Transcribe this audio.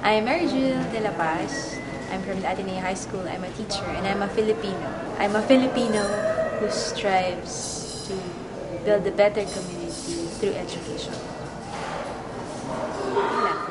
I'm dela. I'm from the Ateneo High School. I'm a teacher and I'm a Filipino. I'm a Filipino who strives to build a better community through education. Yun lang.